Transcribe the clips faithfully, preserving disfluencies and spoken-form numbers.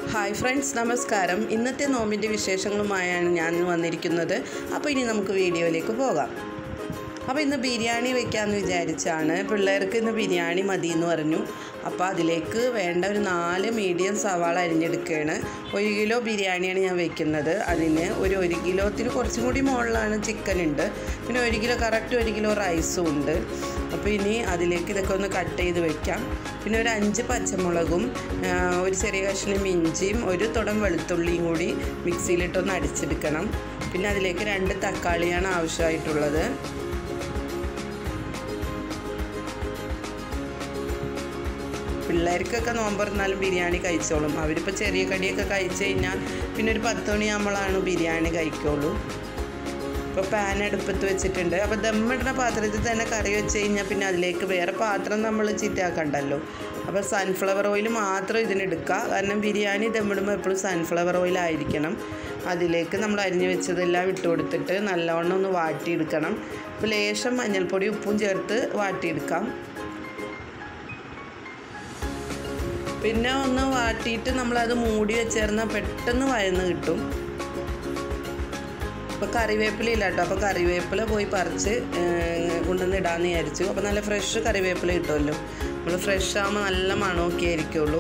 Hi friends, നമസ്കാരം. ഇന്നത്തെ നോമ്പിൻ്റെ വിശേഷങ്ങളുമായാണ് ഞാൻ വന്നിരിക്കുന്നത്. അപ്പോൾ ഇനി നമുക്ക് വീഡിയോയിലേക്ക് പോകാം. അപ്പോൾ ഇന്ന് ബിരിയാണി വയ്ക്കാമെന്ന് വിചാരിച്ചാണ്. പിള്ളേർക്ക് ഇന്ന് ബിരിയാണി മതി എന്ന് പറഞ്ഞു. അപ്പോൾ അതിലേക്ക് വേണ്ട ഒരു നാല് മീഡിയം സവാള അരിഞ്ഞെടുക്കുകയാണ്. ഒരു കിലോ ബിരിയാണിയാണ് ഞാൻ വയ്ക്കുന്നത്. അതിന് ഒരു ഒരു കിലോത്തിന് കുറച്ചും കൂടി മുകളിലാണ് ചിക്കൻ ഉണ്ട്. പിന്നെ ഒരു കിലോ കറക്റ്റ് ഒരു കിലോ റൈസും ഉണ്ട്. അപ്പോൾ ഇനി അതിലേക്ക് ഇതൊക്കെ ഒന്ന് കട്ട് ചെയ്ത് വെക്കാം. പിന്നെ ഒരു അഞ്ച് പച്ചമുളകും ഒരു ചെറിയ കഷ്ണം ഇഞ്ചിയും ഒരു തുടം വെളുത്തുള്ളിയും കൂടി മിക്സിയിലിട്ടൊന്ന് അടിച്ചെടുക്കണം. പിന്നെ അതിലേക്ക് രണ്ട് തക്കാളിയാണ് ആവശ്യമായിട്ടുള്ളത്. പിള്ളേർക്കൊക്കെ നോമ്പ് തുറന്നാലും ബിരിയാണി കഴിച്ചോളും. അവരിപ്പോൾ ചെറിയ കടിയൊക്കെ കഴിച്ച് കഴിഞ്ഞാൽ പിന്നെ ഒരു പത്ത് മണിയാകുമ്പോഴാണ് ബിരിയാണി കഴിക്കുള്ളൂ. ഇപ്പോൾ പാൻ അടുപ്പത്ത് വെച്ചിട്ടുണ്ട്. അപ്പോൾ ദമ്മിടുന്ന പാത്രത്തിൽ തന്നെ കറി വെച്ച് കഴിഞ്ഞാൽ പിന്നെ അതിലേക്ക് വേറെ പാത്രം നമ്മൾ ചീത്തയാക്കണ്ടല്ലോ. അപ്പോൾ സൺഫ്ലവർ ഓയിൽ മാത്രം ഇതിനെടുക്കുക. കാരണം ബിരിയാണി ദമ്മിടുമ്പോൾ എപ്പോഴും സൺഫ്ലവർ ഓയിലായിരിക്കണം. അതിലേക്ക് നമ്മൾ അരിഞ്ഞ് വെച്ചതെല്ലാം ഇട്ട് കൊടുത്തിട്ട് നല്ലവണ്ണം ഒന്ന് വാട്ടിയെടുക്കണം. അപ്പോൾ ലേശം മഞ്ഞൾപ്പൊടി ഉപ്പും ചേർത്ത് വാട്ടിയെടുക്കാം. പിന്നെ ഒന്ന് വാട്ടിയിട്ട് നമ്മളത് മൂടി വെച്ചേർന്നാൽ പെട്ടെന്ന് വഴന്ന് കിട്ടും. അപ്പോൾ കറിവേപ്പില ഇല്ല കേട്ടോ. അപ്പോൾ കറിവേപ്പില പോയി പറിച്ച് കൊണ്ടുവന്ന് ഇടാമെന്ന് വിചാരിച്ചു. അപ്പോൾ നല്ല ഫ്രഷ് കറിവേപ്പില കിട്ടുമല്ലോ. നമ്മൾ ഫ്രഷ് ആകുമ്പോൾ നല്ല മണമൊക്കെ ആയിരിക്കുള്ളൂ.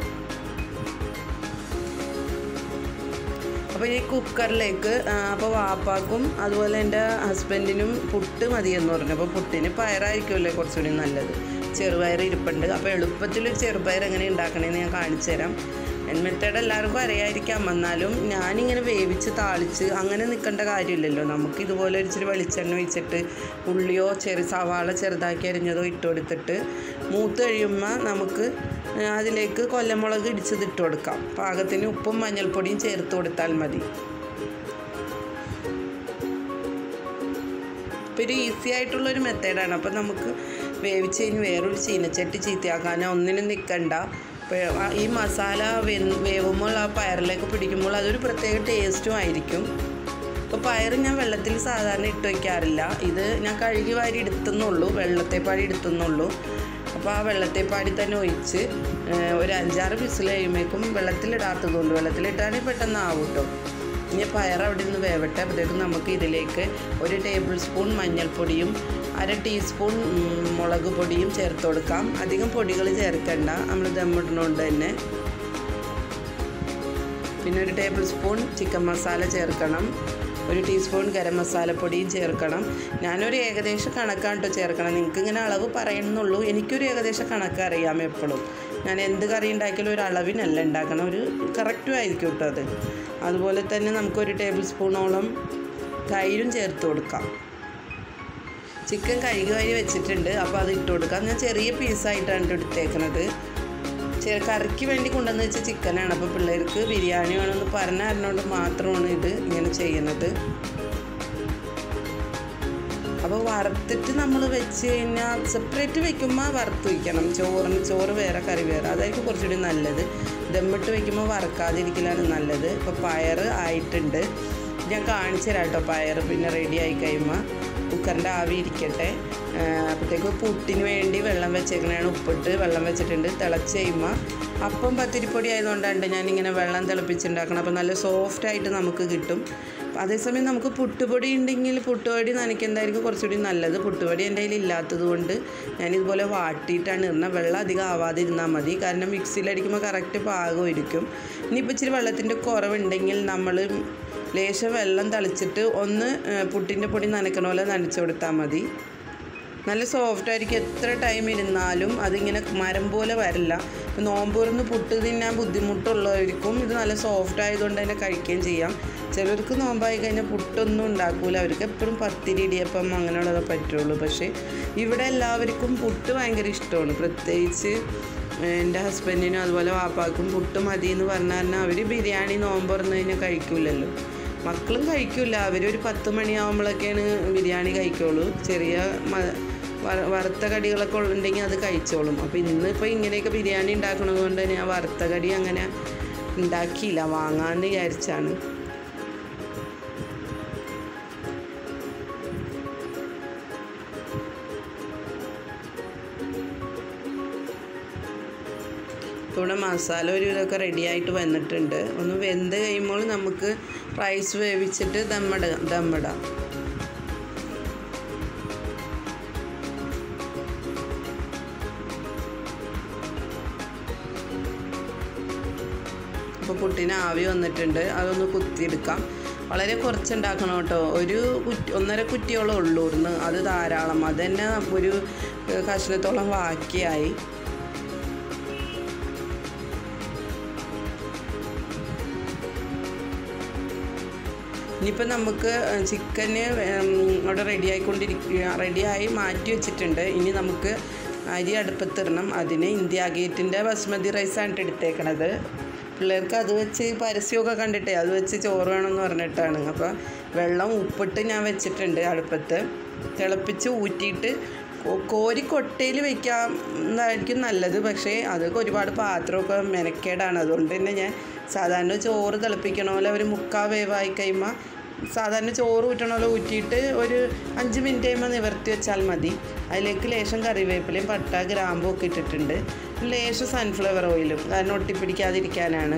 അപ്പോൾ ഈ കുക്കറിലേക്ക് അപ്പോൾ വാപ്പാക്കും അതുപോലെ എൻ്റെ ഹസ്ബൻഡിനും പുട്ട് മതിയെന്ന് പറഞ്ഞു. അപ്പോൾ പുട്ടിന് പയറായിരിക്കുമല്ലേ കുറച്ചുകൂടി നല്ലത്. ചെറുപയർ ഇരിപ്പുണ്ട്. അപ്പോൾ എളുപ്പത്തിലൊരു ചെറുപയർ എങ്ങനെ ഉണ്ടാക്കണമെന്ന് ഞാൻ കാണിച്ചു തരാം. മെത്തേഡ് എല്ലാവർക്കും അറിയാതിരിക്കാം. എന്നാലും ഞാനിങ്ങനെ വേവിച്ച് താളിച്ച് അങ്ങനെ നിൽക്കേണ്ട കാര്യമില്ലല്ലോ. നമുക്ക് ഇതുപോലെ ഒരു ഇച്ചിരി വെളിച്ചെണ്ണ ഒഴിച്ചിട്ട് ഉള്ളിയോ ചെറിയ സവാള ചെറുതാക്കി അരിഞ്ഞതോ ഇട്ട് കൊടുത്തിട്ട് മൂത്ത് കഴിയുമ്പോൾ നമുക്ക് അതിലേക്ക് കൊല്ലമുളക് ഇടിച്ചത് ഇട്ട് കൊടുക്കാം. പാകത്തിന് ഉപ്പും മഞ്ഞൾപ്പൊടിയും ചേർത്ത് കൊടുത്താൽ മതി. ഇപ്പോൾ ഒരു ഈസി ആയിട്ടുള്ളൊരു മെത്തേഡാണ്. അപ്പോൾ നമുക്ക് വേവിച്ച് കഴിഞ്ഞ് വേറൊരു ചീനച്ചട്ടി ചീത്തയാക്കാനോ ഒന്നിനും നിൽക്കണ്ട. അപ്പോൾ ഈ മസാല വെ വേവുമ്പോൾ ആ പയറിലേക്ക് പിടിക്കുമ്പോൾ അതൊരു പ്രത്യേക ടേസ്റ്റും ആയിരിക്കും. അപ്പോൾ പയർ ഞാൻ വെള്ളത്തിൽ സാധാരണ ഇട്ട് വയ്ക്കാറില്ല. ഇത് ഞാൻ കഴുകി വാരി എടുത്തുന്നുള്ളൂ, വെള്ളത്തെപ്പാടി എടുത്തുന്നുള്ളൂ. അപ്പോൾ ആ വെള്ളത്തെപ്പാടി തന്നെ ഒഴിച്ച് ഒരു അഞ്ചാറ് വിസിൽ കഴിയുമ്പോഴേക്കും വെള്ളത്തിലിടാത്തതുകൊണ്ട്, വെള്ളത്തിലിട്ടാണെങ്കിൽ പെട്ടെന്ന് ആവും കേട്ടോ. ഇനി പയർ അവിടെ നിന്ന് വേവട്ടെ. അപ്പോഴത്തേക്കും നമുക്ക് ഇതിലേക്ക് ഒരു ടേബിൾ സ്പൂൺ മഞ്ഞൾപ്പൊടിയും അര ടീസ്പൂൺ മുളക് പൊടിയും ചേർത്ത് കൊടുക്കാം. അധികം പൊടികൾ ചേർക്കണ്ട, നമ്മൾ ദമ്മിടുന്നതുകൊണ്ട് തന്നെ. പിന്നെ ഒരു ടേബിൾ സ്പൂൺ ചിക്കൻ മസാല ചേർക്കണം. ഒരു ടീസ്പൂൺ ഗരം മസാലപ്പൊടിയും ചേർക്കണം. ഞാനൊരു ഏകദേശം കണക്കാണ് കേട്ടോ ചേർക്കണം. നിങ്ങൾക്ക് ഇങ്ങനെ അളവ് പറയുന്നുള്ളൂ. എനിക്കൊരു ഏകദേശം കണക്ക് അറിയാം. എപ്പോഴും ഞാൻ എന്ത് കറി ഉണ്ടാക്കിയാലും ഒരു അളവിനല്ല ഉണ്ടാക്കണം, ഒരു കറക്റ്റും ആയിരിക്കും കേട്ടോ അത്. അതുപോലെ തന്നെ നമുക്കൊരു ടേബിൾ സ്പൂണോളം തൈരും ചേർത്ത് കൊടുക്കാം. ചിക്കൻ കഴുകി വാരി വെച്ചിട്ടുണ്ട്. അപ്പോൾ അത് ഇട്ട് കൊടുക്കാം. ഞാൻ ചെറിയ പീസായിട്ടാണ് എടുത്തേക്കുന്നത്. ചെറിയ കറിക്ക് വേണ്ടി കൊണ്ടുവന്ന് വെച്ച ചിക്കനാണ്. അപ്പോൾ പിള്ളേർക്ക് ബിരിയാണി വേണമെന്ന് പറഞ്ഞറിഞ്ഞുകൊണ്ട് മാത്രമാണ് ഇത് ഇങ്ങനെ ചെയ്യുന്നത്. അപ്പോൾ വറുത്തിട്ട് നമ്മൾ വെച്ച് കഴിഞ്ഞാൽ സെപ്പറേറ്റ് വയ്ക്കുമ്പോൾ വറുത്ത് വയ്ക്കണം. ചോറിന് ചോറ് വേറെ കറി വേറെ, അതായിരിക്കും കുറച്ചുകൂടി നല്ലത്. ദമ്മിട്ട് വയ്ക്കുമ്പോൾ വറക്കാതിരിക്കലാണ് നല്ലത്. ഇപ്പോൾ പയർ ആയിട്ടുണ്ട്. ഞാൻ കാണിച്ചു തരാം കേട്ടോ പയർ. പിന്നെ റെഡി ആയി കഴിയുമ്പോൾ കുക്കറിൻ്റെ ആവി ഇരിക്കട്ടെ. അപ്പോഴത്തേക്ക് പുട്ടിന് വേണ്ടി വെള്ളം വെച്ചേക്കണതാണ്. ഉപ്പിട്ട് വെള്ളം വെച്ചിട്ടുണ്ട്. തിളച്ച് കഴിയുമ്പോൾ അപ്പം പത്തിരിപ്പൊടി ആയതുകൊണ്ടാണ് ഞാനിങ്ങനെ വെള്ളം തിളപ്പിച്ചുണ്ടാക്കണം. അപ്പോൾ നല്ല സോഫ്റ്റായിട്ട് നമുക്ക് കിട്ടും. അതേസമയം നമുക്ക് പുട്ടുപൊടി ഉണ്ടെങ്കിൽ പുട്ടുപൊടി നനയ്ക്കുന്നതായിരിക്കും കുറച്ചുകൂടി നല്ലത്. പുട്ടുപൊടി എൻ്റെ കയ്യിൽ ഇല്ലാത്തത് കൊണ്ട് ഞാനിതുപോലെ വാട്ടിയിട്ടാണ് ഇടുന്നത്. വെള്ളം അധികം ആവാതിരുന്നാൽ മതി. കാരണം മിക്സിയിലടിക്കുമ്പോൾ കറക്റ്റ് പാകമായിരിക്കും. ഇനിയിപ്പോൾ ഇച്ചിരി വെള്ളത്തിൻ്റെ കുറവുണ്ടെങ്കിൽ നമ്മൾ ലേശം വെള്ളം തളിച്ചിട്ട് ഒന്ന് പുട്ടിൻ്റെ പൊടി നനയ്ക്കണ പോലെ നനച്ച് കൊടുത്താൽ മതി. നല്ല സോഫ്റ്റായിരിക്കും. എത്ര ടൈം ഇരുന്നാലും അതിങ്ങനെ മരം പോലെ വരില്ല. നോമ്പ് തുറന്ന് പുട്ട് തിന്നാൻ ബുദ്ധിമുട്ടുള്ളവർക്കും ഇത് നല്ല സോഫ്റ്റ് ആയതുകൊണ്ട് തന്നെ കഴിക്കുകയും ചെയ്യാം. ചിലർക്ക് നോമ്പായി കഴിഞ്ഞാൽ പുട്ടൊന്നും ഉണ്ടാക്കില്ല. അവർക്ക് എപ്പോഴും പത്തിരി ഇടിയപ്പം അങ്ങനെയുള്ളതേ പറ്റുള്ളൂ. പക്ഷേ ഇവിടെ എല്ലാവർക്കും പുട്ട് ഭയങ്കര ഇഷ്ടമാണ്. പ്രത്യേകിച്ച് എൻ്റെ ഹസ്ബൻഡിനും അതുപോലെ വാപ്പാക്കും പുട്ട് മതി എന്ന് പറഞ്ഞാൽ അവർ ബിരിയാണി നോമ്പ് തുറന്ന് കഴിഞ്ഞാൽ കഴിക്കില്ലല്ലോ. മക്കളും കഴിക്കില്ല. അവരൊരു പത്ത് മണിയാകുമ്പോഴൊക്കെയാണ് ബിരിയാണി കഴിക്കുള്ളൂ. ചെറിയ വറുത്ത കടികളൊക്കെ ഉണ്ടെങ്കിൽ അത് കഴിച്ചോളും. അപ്പോൾ ഇന്നിപ്പോൾ ഇങ്ങനെയൊക്കെ ബിരിയാണി ഉണ്ടാക്കുന്നത് കൊണ്ട് ഞാൻ വറുത്ത കടി അങ്ങനെ ഉണ്ടാക്കിയില്ല, വാങ്ങാമെന്ന് വിചാരിച്ചാണ്. ഇവിടെ മസാല ഒരു ഇതൊക്കെ റെഡിയായിട്ട് വന്നിട്ടുണ്ട്. ഒന്ന് വെന്ത് കഴിയുമ്പോൾ നമുക്ക് റൈസ് വേവിച്ചിട്ട് ദമ്മിട ദമ്മിടാം. അപ്പോൾ പുട്ടിന് ആവി വന്നിട്ടുണ്ട്. അതൊന്ന് കുത്തിയെടുക്കാം. വളരെ കുറച്ചുണ്ടാക്കണം കേട്ടോ. ഒരു കുറ്റി ഒന്നര കുറ്റിയോളം ഉള്ളൂർന്ന്, അത് ധാരാളം. അത് തന്നെ ഒരു കഷ്ണത്തോളം ബാക്കിയായി. ഇനിയിപ്പോൾ നമുക്ക് ചിക്കന് അവിടെ റെഡി ആയിക്കൊണ്ടിരിക്കുക റെഡിയായി മാറ്റി വെച്ചിട്ടുണ്ട്. ഇനി നമുക്ക് അരി അടുപ്പത്തിടണം. അതിന് ഇന്ത്യ ഗേറ്റിൻ്റെ ബസ്മതി റൈസാണ് എടുത്തേക്കണത്. പിള്ളേർക്ക് അത് വെച്ച് പരസ്യമൊക്കെ കണ്ടിട്ടേ അത് വെച്ച് ചോറ് വേണമെന്ന് പറഞ്ഞിട്ടാണ്. അപ്പോൾ വെള്ളം ഉപ്പിട്ട് ഞാൻ വെച്ചിട്ടുണ്ട് അടുപ്പത്ത്. തിളപ്പിച്ച് ഊറ്റിയിട്ട് കോരി കൊട്ടയിൽ വയ്ക്കാമെന്നായിരിക്കും നല്ലത്. പക്ഷേ അതൊക്കെ ഒരുപാട് പാത്രമൊക്കെ മെനക്കേടാണ്. അതുകൊണ്ട് തന്നെ ഞാൻ സാധാരണ ചോറ് തിളപ്പിക്കണ പോലെ ഒരു മുക്കാൽ വേവായി കഴിയുമ്പോൾ സാധാരണ ചോറ് ഊറ്റണ പോലെ ഊറ്റിയിട്ട് ഒരു അഞ്ച് മിനിറ്റ് കഴിയുമ്പോൾ നിവർത്തി വെച്ചാൽ മതി. അതിലേക്ക് ലേശം കറിവേപ്പിലയും പട്ട ഗ്രാമ്പും ഒക്കെ ഇട്ടിട്ടുണ്ട്. ലേശം സൺഫ്ലവർ ഓയിലും, കാരണം ഒട്ടിപ്പിടിക്കാതിരിക്കാനാണ്.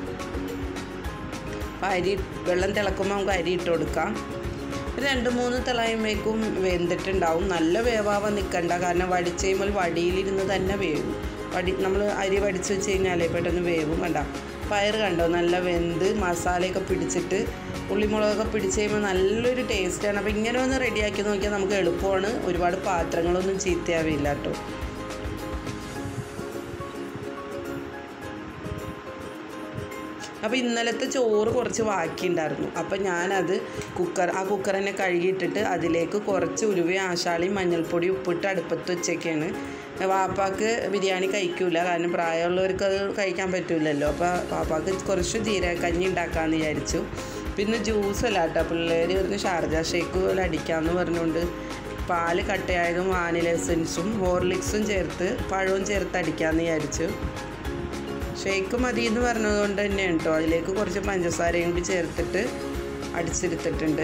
അരി വെള്ളം തിളക്കുമ്പോൾ നമുക്ക് അരി ഇട്ട് കൊടുക്കാം. രണ്ട് മൂന്ന് തിളയുമ്പോഴേക്കും വെന്തിട്ടുണ്ടാവും. നല്ല വേവാവാൻ നിൽക്കണ്ട, കാരണം വടിച്ച് കഴിയുമ്പോൾ വടിയിലിരുന്ന് തന്നെ വേവും. വടി നമ്മൾ അരി വടിച്ച് വെച്ച് കഴിഞ്ഞാലേ പെട്ടെന്ന് വേവും. വേണ്ട പയർ കണ്ടോ നല്ല വെന്ത് മസാലയൊക്കെ പിടിച്ചിട്ട് ഉള്ളിമുളകൊക്കെ പിടിച്ച് കഴിയുമ്പോൾ നല്ലൊരു ടേസ്റ്റാണ്. അപ്പോൾ ഇങ്ങനെ ഒന്ന് റെഡിയാക്കി നോക്കിയാൽ നമുക്ക് എളുപ്പമാണ്. ഒരുപാട് പാത്രങ്ങളൊന്നും ചീത്തയാവില്ല കേട്ടോ. അപ്പോൾ ഇന്നലത്തെ ചോറ് കുറച്ച് ബാക്കിയുണ്ടായിരുന്നു. അപ്പോൾ ഞാനത് കുക്കർ ആ കുക്കർ തന്നെ കഴുകിയിട്ടിട്ട് അതിലേക്ക് കുറച്ച് ഉലുവയും ആശാളിയും മഞ്ഞൾപ്പൊടി ഉപ്പിട്ട് അടുപ്പത്ത് വെച്ചൊക്കെയാണ്. വാപ്പാക്ക് ബിരിയാണി കഴിക്കില്ല, കാരണം പ്രായമുള്ളവർക്ക് അത് കഴിക്കാൻ പറ്റില്ലല്ലോ. അപ്പോൾ വാപ്പാക്ക് കുറച്ച് ജീരകക്കഞ്ഞി ഉണ്ടാക്കാമെന്ന് വിചാരിച്ചു. പിന്നെ ജ്യൂസല്ല കേട്ടോ, പിള്ളേർ പറഞ്ഞ് ഷാർജ ഷേക്ക് പോലെ അടിക്കാമെന്ന് പറഞ്ഞുകൊണ്ട് പാല് കട്ടയായതും വാനില എസൻസും ഹോർലിക്സും ചേർത്ത് പഴവും ചേർത്ത് അടിക്കാമെന്ന് വിചാരിച്ചു. ഷേക്ക് മതി എന്ന് പറഞ്ഞതുകൊണ്ട് തന്നെയാണ് കേട്ടോ. അതിലേക്ക് കുറച്ച് പഞ്ചസാരയും കൂടി ചേർത്തിട്ട് അടിച്ചെടുത്തിട്ടുണ്ട്.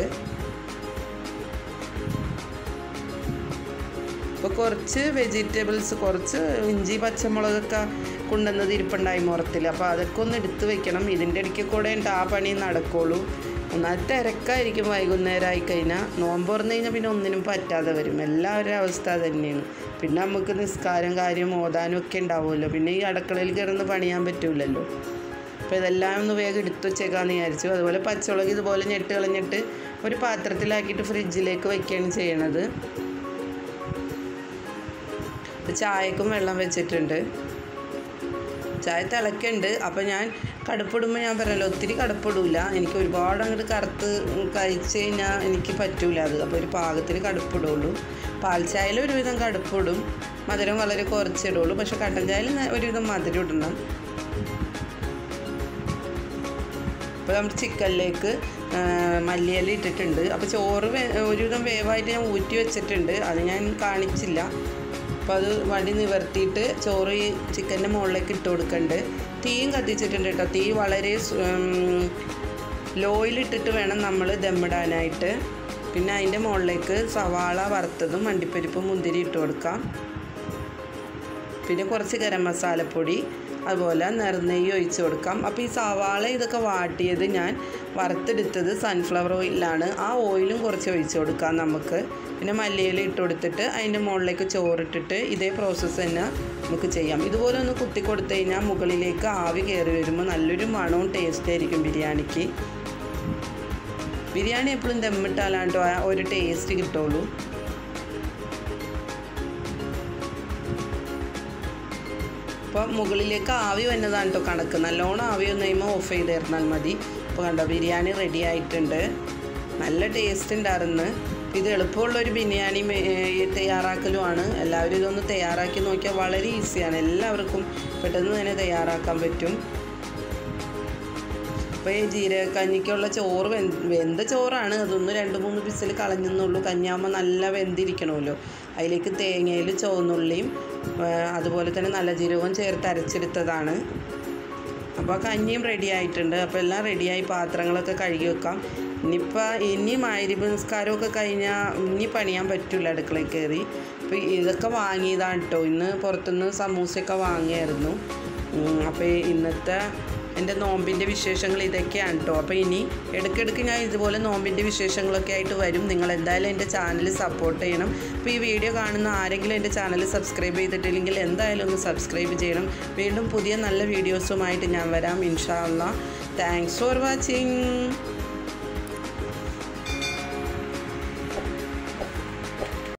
അപ്പോൾ കുറച്ച് വെജിറ്റബിൾസ്, കുറച്ച് ഇഞ്ചി പച്ചമുളകൊക്കെ കൊണ്ടുവന്നത് ഇരിപ്പുണ്ടായി മുറത്തിൽ. അപ്പോൾ അതൊക്കെ ഒന്ന് എടുത്ത് വെക്കണം. ഇതിൻ്റെ ഇടയ്ക്ക് കൂടെ ഉണ്ട് ആ പണി നടക്കുള്ളൂ. എന്നാൽ തിരക്കായിരിക്കും വൈകുന്നേരം ആയിക്കഴിഞ്ഞാൽ. നോമ്പ് തുറന്നു കഴിഞ്ഞാൽ പിന്നെ ഒന്നിനും പറ്റാതെ വരും. എല്ലാവരുടെ അവസ്ഥ തന്നെയാണ്. പിന്നെ നമുക്ക് നിസ്കാരം കാര്യം ഓതാനും ഒക്കെ ഉണ്ടാവുമല്ലോ. പിന്നെ ഈ അടുക്കളയിൽ കിടന്ന് പണിയാൻ പറ്റില്ലല്ലോ. അപ്പോൾ ഇതെല്ലാം ഒന്ന് വേഗം എടുത്തു വെച്ചേക്കാമെന്ന് വിചാരിച്ചു. അതുപോലെ പച്ചമുളക് ഇതുപോലെ ഞെട്ട് കളഞ്ഞിട്ട് ഒരു പാത്രത്തിലാക്കിയിട്ട് ഫ്രിഡ്ജിലേക്ക് വയ്ക്കുകയാണ് ചെയ്യണത്. ചായക്കും വെള്ളം വെച്ചിട്ടുണ്ട്. ചായ തിളക്കുന്നുണ്ട്. അപ്പോൾ ഞാൻ കടുപ്പിടുമ്പോൾ ഞാൻ പറഞ്ഞല്ലോ ഒത്തിരി കടുപ്പിടില്ല. എനിക്ക് ഒരുപാട് അങ്ങോട്ട് കറുത്ത് കഴിച്ച് കഴിഞ്ഞാൽ എനിക്ക് പറ്റൂല അത്. അപ്പോൾ ഒരു പാകത്തിന് കടുപ്പിടുള്ളൂ. പാൽ ചായയിൽ ഒരുവിധം കടുപ്പിടും, മധുരം വളരെ കുറച്ചിടുള്ളൂ. പക്ഷെ കട്ടൻ ചായയിൽ ഒരുവിധം മധുരം ഇടണം. അപ്പോൾ നമ്മൾ ചിക്കനിലേക്ക് മല്ലിയില ഇട്ടിട്ടുണ്ട്. അപ്പോൾ ചോറ് ഒരുവിധം വേവായിട്ട് ഞാൻ ഊറ്റി വെച്ചിട്ടുണ്ട്, അത് ഞാൻ കാണിച്ചില്ല. അപ്പോൾ അത് വടി നിവർത്തിയിട്ട് ചോറ് ഈ ചിക്കൻ്റെ മുകളിലേക്ക് ഇട്ട് കൊടുക്കുന്നുണ്ട്. തീയും കത്തിച്ചിട്ടുണ്ട് കേട്ടോ. തീ വളരെ ലോയിലിട്ടിട്ട് വേണം നമ്മൾ ദമ്മിടാനായിട്ട്. പിന്നെ അതിൻ്റെ മുകളിലേക്ക് സവാള വറുത്തതും അണ്ടിപ്പരിപ്പും മുന്തിരി ഇട്ട് കൊടുക്കാം. പിന്നെ കുറച്ച് ഗരം മസാലപ്പൊടി, അതുപോലെ നിറനെയ്യ് ഒഴിച്ച് കൊടുക്കാം. അപ്പോൾ ഈ സവാള ഇതൊക്കെ വാട്ടിയത് ഞാൻ വറുത്തെടുത്തത് സൺഫ്ലവർ ഓയിലാണ്. ആ ഓയിലും കുറച്ച് ഒഴിച്ച് കൊടുക്കാം നമുക്ക്. പിന്നെ മല്ലിയില ഇട്ട് കൊടുത്തിട്ട് അതിൻ്റെ മുകളിലേക്ക് ചോറിട്ടിട്ട് ഇതേ പ്രോസസ്സ് തന്നെ നമുക്ക് ചെയ്യാം. ഇതുപോലെ ഒന്ന് കുത്തി കൊടുത്തു കഴിഞ്ഞാൽ മുകളിലേക്ക് ആവി കയറി വരുമ്പോൾ നല്ലൊരു മണവും ടേസ്റ്റ് ആയിരിക്കും ബിരിയാണിക്ക്. ബിരിയാണി എപ്പോഴും ദമ്മിട്ടാലാണ്ടോ ആ ഒരു ടേസ്റ്റ് കിട്ടുള്ളൂ. അപ്പോൾ മുകളിലേക്ക് ആവി വന്നതാണ് കേട്ടോ കണക്ക്. നല്ലോണം ആവി വന്നു കഴിയുമ്പോൾ ഓഫ് ചെയ്ത് തരുന്നാൽ മതി. അപ്പോൾ കണ്ടോ ബിരിയാണി റെഡി ആയിട്ടുണ്ട്. നല്ല ടേസ്റ്റ് ഉണ്ടായിരുന്നു. ഇത് എളുപ്പമുള്ളൊരു ബിരിയാണി തയ്യാറാക്കലുമാണ്. എല്ലാവരും ഇതൊന്ന് തയ്യാറാക്കി നോക്കിയാൽ വളരെ ഈസിയാണ്. എല്ലാവർക്കും പെട്ടെന്ന് തന്നെ തയ്യാറാക്കാൻ പറ്റും. അപ്പോൾ ഈ ജീരകക്കഞ്ഞിക്കുള്ള ചോറ് വെന്ത് വെന്ത ചോറാണ്. അതൊന്ന് രണ്ട് മൂന്ന് പിസിൽ കളഞ്ഞെന്നുള്ളൂ. കഞ്ഞിയാകുമ്പോൾ നല്ല വെന്തിരിക്കണമല്ലോ. അതിലേക്ക് തേങ്ങയിൽ ചുവന്നുള്ളിയും അതുപോലെ തന്നെ നല്ല ജീരകവും ചേർത്ത് അരച്ചെടുത്തതാണ്. അപ്പോൾ കഞ്ഞിയും റെഡി ആയിട്ടുണ്ട്. അപ്പോൾ എല്ലാം റെഡിയായി. പാത്രങ്ങളൊക്കെ കഴുകി വെക്കാം. ഇനിയിപ്പോൾ ഇനി മഗ്‌രിബ് നിസ്കാരമൊക്കെ കഴിഞ്ഞാൽ ഇനി പണിയാൻ പറ്റില്ല അടുക്കളയിൽ കയറി. അപ്പോൾ ഇതൊക്കെ വാങ്ങിയതാണ് കേട്ടോ. ഇന്ന് പുറത്തുനിന്ന് സമൂസയൊക്കെ വാങ്ങിയായിരുന്നു. അപ്പോൾ ഇന്നത്തെ എൻ്റെ നോമ്പിൻ്റെ വിശേഷങ്ങൾ ഇതൊക്കെയാണ് കേട്ടോ. അപ്പോൾ ഇനി ഇടയ്ക്കിടയ്ക്ക് ഞാൻ ഇതുപോലെ നോമ്പിൻ്റെ വിശേഷങ്ങളൊക്കെ ആയിട്ട് വരും. നിങ്ങൾ എന്തായാലും എൻ്റെ ചാനൽ സപ്പോർട്ട് ചെയ്യണം. അപ്പോൾ ഈ വീഡിയോ കാണുന്ന ആരെങ്കിലും എൻ്റെ ചാനൽ സബ്സ്ക്രൈബ് ചെയ്തിട്ടില്ലെങ്കിൽ എന്തായാലും ഒന്ന് സബ്സ്ക്രൈബ് ചെയ്യണം. വീണ്ടും പുതിയ നല്ല വീഡിയോസുമായിട്ട് ഞാൻ വരാം ഇൻഷാ അല്ലാഹ്. Thanks for watching.